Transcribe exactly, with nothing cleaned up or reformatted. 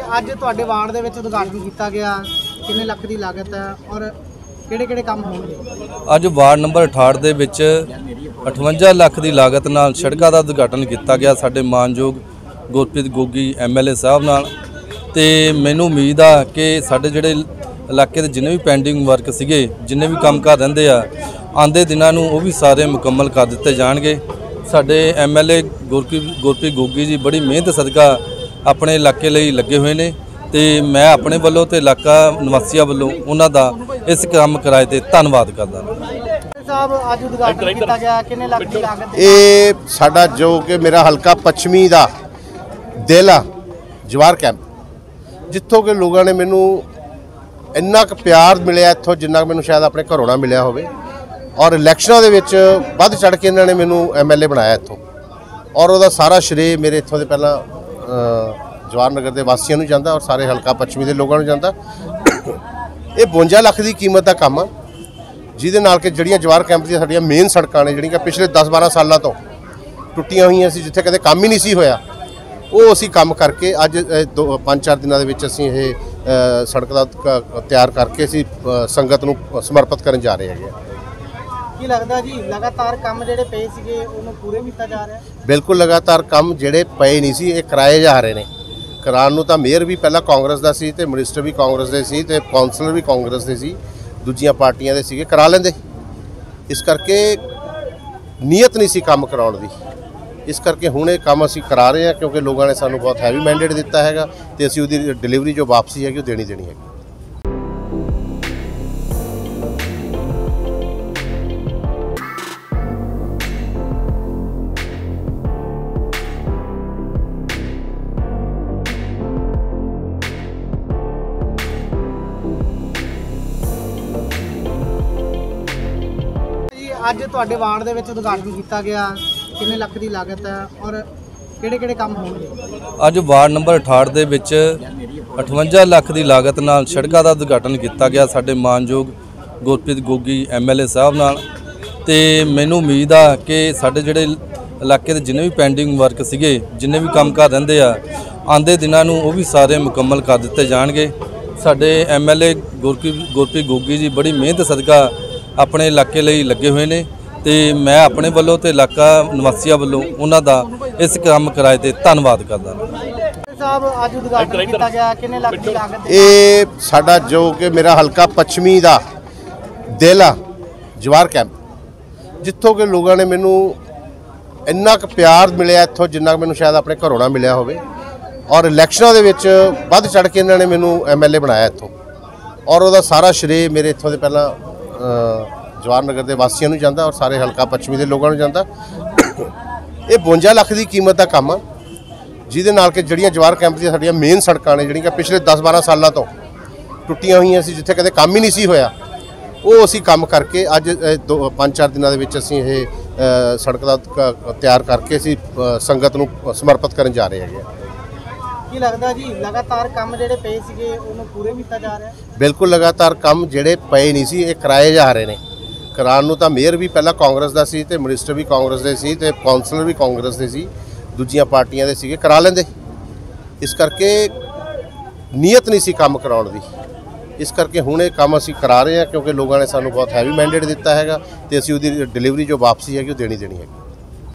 ਅੱਜ ਤੁਹਾਡੇ ਵਾਰਡ ਦੇ ਵਿੱਚ ਉਦਘਾਟਨ ਕੀਤਾ ਗਿਆ, ਕਿੰਨੇ ਲੱਖ ਦੀ ਲਾਗਤ ਹੈ ਔਰ ਕਿਹੜੇ ਕਿਹੜੇ ਕੰਮ ਹੋਣਗੇ? ਅੱਜ ਵਾਰਡ ਨੰਬਰ ਅਠਾਹਠ ਦੇ ਵਿੱਚ ਅਠਵੰਜਾ ਲੱਖ ਦੀ ਲਾਗਤ ਨਾਲ ਸੜਕਾਂ ਦਾ ਉਦਘਾਟਨ ਕੀਤਾ ਗਿਆ ਸਾਡੇ ਮਾਨਯੋਗ Gurpreet Gogi M L A ਸਾਹਿਬ ਨਾਲ। ਤੇ ਮੈਨੂੰ ਉਮੀਦ ਆ ਕਿ ਸਾਡੇ ਜਿਹੜੇ ਇਲਾਕੇ ਦੇ ਜਿੰਨੇ ਵੀ ਪੈਂਡਿੰਗ ਵਰਕ ਸੀਗੇ, ਜਿੰਨੇ ਵੀ ਕੰਮ ਕਰ ਰਹਿੰਦੇ ਆ, ਆਉਂਦੇ ਦਿਨਾਂ ਨੂੰ ਉਹ ਵੀ ਸਾਰੇ ਮੁਕੰਮਲ ਕਰ ਦਿੱਤੇ ਜਾਣਗੇ। ਸਾਡੇ M L A Gurpreet Gurpreet Gogi ji ਬੜੀ ਮਿਹਨਤ ਸਦਕਾ ਆਪਣੇ ਇਲਾਕੇ ਲਈ ਲੱਗੇ ਹੋਏ ਨੇ ਤੇ ਮੈਂ ਆਪਣੇ ਵੱਲੋਂ ਤੇ ਇਲਾਕਾ ਨਿਵਾਸੀਆਂ ਵੱਲੋਂ ਉਹਨਾਂ ਦਾ ਇਸ ਕੰਮ ਕਿਰਾਏ ਤੇ ਧੰਨਵਾਦ ਕਰਦਾ ਹਾਂ। ਸਾਹਿਬ ਅੱਜ ਉਦਘਾਟਨ ਕੀਤਾ ਗਿਆ, ਕਿੰਨੇ ਲੱਖ ਦੀ ਲਾਗਤ? ਇਹ ਸਾਡਾ ਜੋ ਕਿ ਮੇਰਾ ਹਲਕਾ ਪੱਛਮੀ ਦਾ ਦਿਲ ਆ ਜਵਾਰ ਕੈਂਪ, ਜਿੱਥੋਂ ਕਿ ਲੋਕਾਂ ਨੇ ਮੈਨੂੰ ਇੰਨਾ ਕੁ ਪਿਆਰ ਮਿਲਿਆ ਇੱਥੋਂ ਜਿੰਨਾ ਮੈਨੂੰ ਸ਼ਾਇਦ ਆਪਣੇ ਘਰੋਂ ਨਾ ਮਿਲਿਆ ਹੋਵੇ। ਔਰ ਇਲੈਕਸ਼ਨਾਂ ਦੇ ਵਿੱਚ ਵੱਧ ਚੜ੍ਹ ਕੇ ਇਹਨਾਂ ਨੇ ਮੈਨੂੰ ਐਮ ਐਲ ਏ ਬਣਾਇਆ ਇੱਥੋਂ, ਔਰ ਉਹਦਾ ਸਾਰਾ ਸ਼੍ਰੇ ਮੇਰੇ ਇੱਥੋਂ ਦੇ ਪਹਿਲਾਂ ਜਵਾਹਰ ਨਗਰ ਦੇ ਵਾਸੀਆਂ ਨੂੰ ਜਾਂਦਾ ਔਰ ਸਾਰੇ ਹਲਕਾ ਪੱਛਮੀ ਦੇ ਲੋਕਾਂ ਨੂੰ ਜਾਂਦਾ। ਇਹ ਬਵੰਜਾ ਲੱਖ ਦੀ ਕੀਮਤ ਦਾ ਕੰਮ ਆ, ਜਿਹਦੇ ਨਾਲ ਕਿ ਜਿਹੜੀਆਂ ਜਵਾਹਰ ਕੈਂਪ ਦੀਆਂ ਸਾਡੀਆਂ ਮੇਨ ਸੜਕਾਂ ਨੇ, ਜਿਹੜੀਆਂ ਪਿਛਲੇ ਦਸ ਬਾਰਾਂ ਸਾਲਾਂ ਤੋਂ ਟੁੱਟੀਆਂ ਹੋਈਆਂ ਸੀ, ਜਿੱਥੇ ਕਦੇ ਕੰਮ ਹੀ ਨਹੀਂ ਸੀ ਹੋਇਆ, ਉਹ ਅਸੀਂ ਕੰਮ ਕਰਕੇ ਅੱਜ ਦੋ ਪੰਜ ਚਾਰ ਦਿਨਾਂ ਦੇ ਵਿੱਚ ਅਸੀਂ ਇਹ ਸੜਕ ਦਾ ਤਿਆਰ ਕਰਕੇ ਅਸੀਂ ਸੰਗਤ ਨੂੰ ਸਮਰਪਿਤ ਕਰਨ ਜਾ ਰਹੇ ਹੈਗੇ। ਕੀ ਲੱਗਦਾ ਜੀ ਲਗਾਤਾਰ ਕੰਮ ਜਿਹੜੇ ਪਏ ਸੀਗੇ ਉਹਨੂੰ ਪੂਰੇ ਕੀਤਾ ਜਾ ਰਿਹਾ? ਬਿਲਕੁਲ, ਲਗਾਤਾਰ ਕੰਮ ਜਿਹੜੇ ਪਏ ਨਹੀਂ ਸੀ ਇਹ ਕਰਾਏ ਜਾ ਰਹੇ ਨੇ। ਕਰਾਉਣ ਨੂੰ ਤਾਂ ਮੇਅਰ ਵੀ ਪਹਿਲਾਂ ਕਾਂਗਰਸ ਦਾ ਸੀ ਤੇ ਮਿਨਿਸਟਰ ਵੀ ਕਾਂਗਰਸ ਦੇ ਸੀ ਤੇ ਕੌਂਸਲਰ ਵੀ ਕਾਂਗਰਸ ਦੇ ਸੀ, ਦੂਜੀਆਂ ਪਾਰਟੀਆਂ ਦੇ ਸੀਗੇ, ਕਰਾ ਲੈਂਦੇ। ਇਸ ਕਰਕੇ ਨੀਅਤ ਨਹੀਂ ਸੀ ਕੰਮ ਕਰਾਉਣ ਦੀ, ਇਸ ਕਰਕੇ ਹੁਣ ਇਹ ਕੰਮ ਅਸੀਂ ਕਰਾ ਰਹੇ ਹਾਂ ਕਿਉਂਕਿ ਲੋਕਾਂ ਨੇ ਸਾਨੂੰ ਬਹੁਤ ਹੈਵੀ ਮੈਂਡੇਟ ਦਿੱਤਾ ਹੈਗਾ ਤੇ ਅਸੀਂ ਉਹਦੀ ਡਿਲੀਵਰੀ ਜੋ ਵਾਪਸੀ ਹੈਗੀ ਉਹ ਦੇਣੀ ਦੇਣੀ ਹੈਗੀ। ਅੱਜ ਤੁਹਾਡੇ ਵਾਰਡ ਦੇ ਵਿੱਚ ਉਦਘਾਟਨ ਕੀਤਾ ਗਿਆ, ਕਿੰਨੇ ਲੱਖ ਦੀ ਲਾਗਤ ਹੈ ਔਰ ਕਿਹੜੇ ਕਿਹੜੇ ਕੰਮ ਹੋਣਗੇ? ਅੱਜ ਵਾਰਡ ਨੰਬਰ ਅਠਾਹਠ ਦੇ ਵਿੱਚ ਅਠਵੰਜਾ ਲੱਖ ਦੀ ਲਾਗਤ ਨਾਲ ਸੜਕਾਂ ਦਾ ਉਦਘਾਟਨ ਕੀਤਾ ਗਿਆ ਸਾਡੇ ਮਾਨਯੋਗ Gurpreet Gogi M L A ਸਾਹਿਬ ਨਾਲ। ਤੇ ਮੈਨੂੰ ਉਮੀਦ ਆ ਕਿ ਸਾਡੇ ਜਿਹੜੇ ਇਲਾਕੇ ਦੇ ਜਿੰਨੇ ਵੀ ਪੈਂਡਿੰਗ ਵਰਕ ਸੀਗੇ, ਜਿੰਨੇ ਵੀ ਕੰਮ ਕਰ ਰਹਿੰਦੇ ਆ, ਆਉਂਦੇ ਦਿਨਾਂ ਨੂੰ ਉਹ ਵੀ ਸਾਰੇ ਮੁਕੰਮਲ ਕਰ ਦਿੱਤੇ ਜਾਣਗੇ। ਸਾਡੇ M L A Gurpreet Gurpreet Gogi ji ਬੜੀ ਮਿਹਨਤ ਸਦਕਾ ਆਪਣੇ ਇਲਾਕੇ ਲਈ ਲੱਗੇ ਹੋਏ ਨੇ ਤੇ ਮੈਂ ਆਪਣੇ ਵੱਲੋਂ ਤੇ ਇਲਾਕਾ ਨਿਵਾਸੀਆਂ ਵੱਲੋਂ ਉਹਨਾਂ ਦਾ ਇਸ ਕੰਮ ਕਿਰਾਏ ਤੇ ਧੰਨਵਾਦ ਕਰਦਾ ਹਾਂ। ਸਾਹਿਬ ਅੱਜ ਉਦਘਾਟਨ ਕੀਤਾ ਗਿਆ, ਕਿੰਨੇ ਲੱਖ ਦੀ ਲਾਗਤ? ਇਹ ਸਾਡਾ ਜੋ ਕਿ ਮੇਰਾ ਹਲਕਾ ਪੱਛਮੀ ਦਾ ਦਿਲ ਆ ਜਵਾਰ ਕੈਂਪ, ਜਿੱਥੋਂ ਕਿ ਲੋਕਾਂ ਨੇ ਮੈਨੂੰ ਇੰਨਾ ਕੁ ਪਿਆਰ ਮਿਲਿਆ ਇੱਥੋਂ ਜਿੰਨਾ ਮੈਨੂੰ ਸ਼ਾਇਦ ਆਪਣੇ ਘਰੋਂ ਨਾ ਮਿਲਿਆ ਹੋਵੇ। ਔਰ ਇਲੈਕਸ਼ਨਾਂ ਦੇ ਵਿੱਚ ਵੱਧ ਚੜ੍ਹ ਕੇ ਇਹਨਾਂ ਨੇ ਮੈਨੂੰ ਐਮ ਐਲ ਏ ਬਣਾਇਆ ਇੱਥੋਂ, ਔਰ ਉਹਦਾ ਸਾਰਾ ਸ਼੍ਰੇ ਮੇਰੇ ਇੱਥੋਂ ਦੇ ਪਹਿਲਾਂ ਜਵਾਹਰ ਨਗਰ ਦੇ ਵਾਸੀਆਂ ਨੂੰ ਜਾਂਦਾ ਔਰ ਸਾਰੇ ਹਲਕਾ ਪੱਛਮੀ ਦੇ ਲੋਕਾਂ ਨੂੰ ਜਾਂਦਾ। ਇਹ ਬਵੰਜਾ ਲੱਖ ਦੀ ਕੀਮਤ ਦਾ ਕੰਮ ਆ, ਜਿਹਦੇ ਨਾਲ ਕਿ ਜਿਹੜੀਆਂ ਜਵਾਹਰ ਕੈਂਪ ਦੀਆਂ ਸਾਡੀਆਂ ਮੇਨ ਸੜਕਾਂ ਨੇ, ਜਿਹੜੀਆਂ ਪਿਛਲੇ ਦਸ ਬਾਰਾਂ ਸਾਲਾਂ ਤੋਂ ਟੁੱਟੀਆਂ ਹੋਈਆਂ ਸੀ, ਜਿੱਥੇ ਕਦੇ ਕੰਮ ਹੀ ਨਹੀਂ ਸੀ ਹੋਇਆ, ਉਹ ਅਸੀਂ ਕੰਮ ਕਰਕੇ ਅੱਜ ਦੋ ਪੰਜ ਚਾਰ ਦਿਨਾਂ ਦੇ ਵਿੱਚ ਅਸੀਂ ਇਹ ਸੜਕ ਦਾ ਤਿਆਰ ਕਰਕੇ ਅਸੀਂ ਸੰਗਤ ਨੂੰ ਸਮਰਪਿਤ ਕਰਨ ਜਾ ਰਹੇ ਹੈਗੇ। ਕੀ ਲੱਗਦਾ ਜੀ ਲਗਾਤਾਰ ਕੰਮ ਜਿਹੜੇ ਪਏ ਸੀਗੇ ਉਹਨੂੰ ਪੂਰੇ ਕੀਤਾ ਜਾ ਰਿਹਾ? ਬਿਲਕੁਲ, ਲਗਾਤਾਰ ਕੰਮ ਜਿਹੜੇ ਪਏ ਨਹੀਂ ਸੀ ਇਹ ਕਰਾਏ ਜਾ ਰਹੇ ਨੇ। ਕਰਾਉਣ ਨੂੰ ਤਾਂ ਮੇਅਰ ਵੀ ਪਹਿਲਾਂ ਕਾਂਗਰਸ ਦਾ ਸੀ ਤੇ ਮਿਨਿਸਟਰ ਵੀ ਕਾਂਗਰਸ ਦੇ ਸੀ ਤੇ ਕੌਂਸਲਰ ਵੀ ਕਾਂਗਰਸ ਦੇ ਸੀ, ਦੂਜੀਆਂ ਪਾਰਟੀਆਂ ਦੇ ਸੀਗੇ, ਕਰਾ ਲੈਂਦੇ। ਇਸ ਕਰਕੇ ਨੀਅਤ ਨਹੀਂ ਸੀ ਕੰਮ ਕਰਾਉਣ ਦੀ, ਇਸ ਕਰਕੇ ਹੁਣ ਇਹ ਕੰਮ ਅਸੀਂ ਕਰਾ ਰਹੇ ਹਾਂ ਕਿਉਂਕਿ ਲੋਕਾਂ ਨੇ ਸਾਨੂੰ ਬਹੁਤ ਹੈਵੀ ਮੈਂਡੇਟ ਦਿੱਤਾ ਹੈਗਾ ਤੇ ਅਸੀਂ ਉਹਦੀ ਡਿਲੀਵਰੀ ਜੋ ਵਾਪਸੀ ਹੈਗੀ ਉਹ ਦੇਣੀ ਦੇਣੀ ਹੈਗੀ।